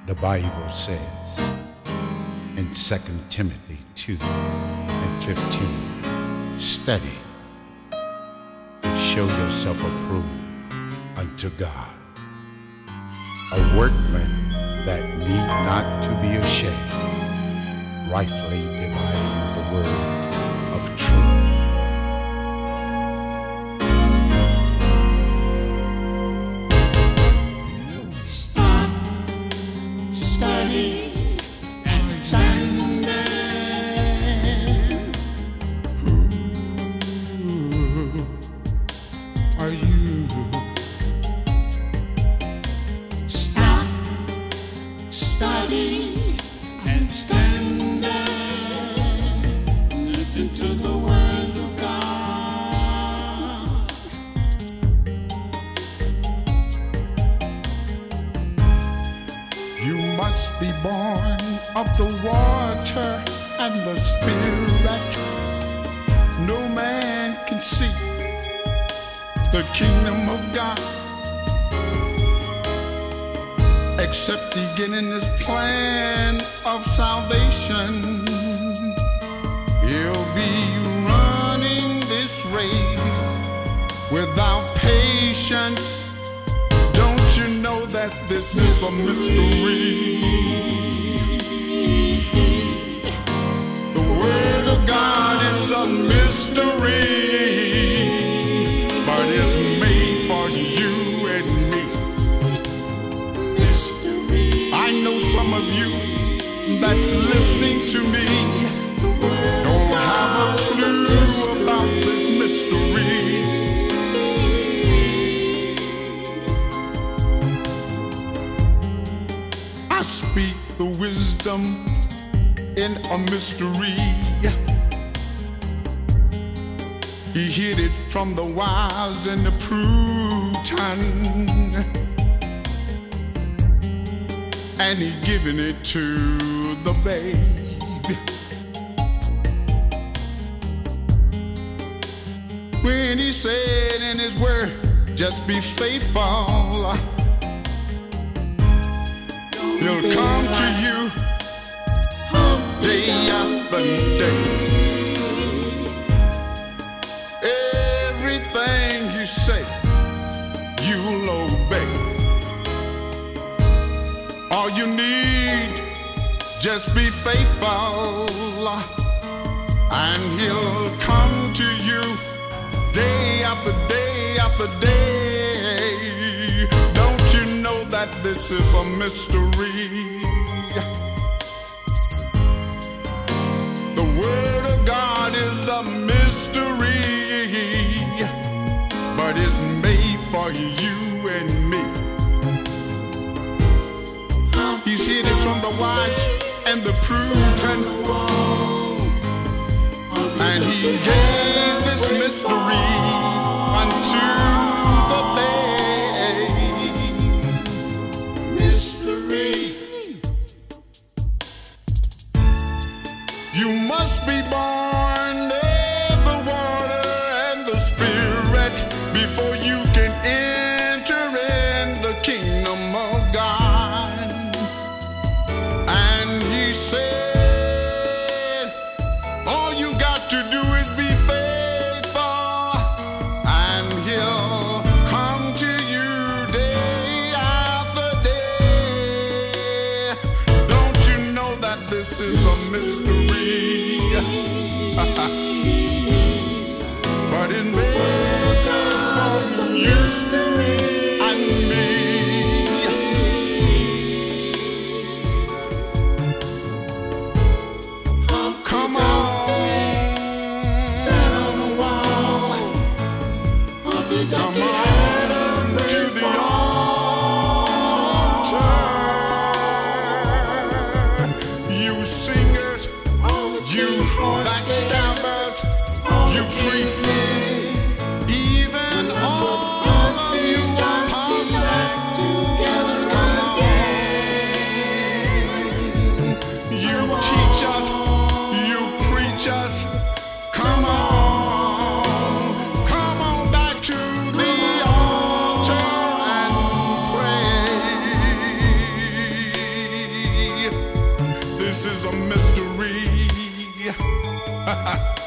The Bible says in 2 Timothy 2:15, study to show yourself approved unto God, a workman that need not to be ashamed, rightfully dividing the word of truth. And stand Who are you? Stop, study, and stand listen to the words of God. You must be born of the water and the Spirit. No man can see the kingdom of God except he get in his plan of salvation. He'll be running this race without patience. Don't you know that this is a mystery? The Word of God is a mystery, but it's made for you and me. Mystery. I know some of you that's listening to me don't have a clue about this mystery. I speak the wisdom in a mystery. He hid it from the wise and the prudent, and he given it to the babe. When he said in his word, just be faithful, he'll come to you day after day. Everything you say, you'll obey. All you need, just be faithful, and he'll come to you day after day after day. Don't you know that this is a mystery? The Word of God is a mystery, but it's made for you and me. He's hid it from the wise and the prudent, and he gave this mystery unto the babe. Mystery. You must be born of the water and the Spirit before you can enter in the kingdom of God. And he said, all you got to do is be faithful, and he'll come to you day after day. Don't you know that this is a mystery? But it's made for you and me. Come on, Stand on the wall. come on to the altar. You singers, you backstabbers, you priests, even all of you is a mystery.